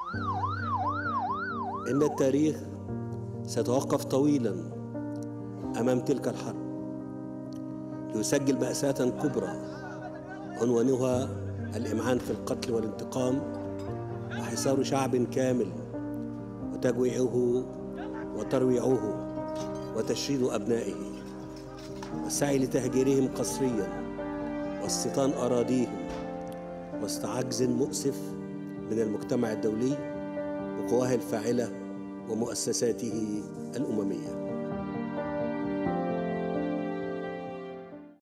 إن التاريخ سيتوقف طويلا أمام تلك الحرب ليسجل مأساة كبرى عنوانها الإمعان في القتل والانتقام وحصار شعب كامل وتجويعه وترويعه وتشريد أبنائه والسعي لتهجيرهم قسريا واستيطان أراضيهم وسط عجز مؤسف من المجتمع الدولي وقواه الفاعلة ومؤسساته الأممية.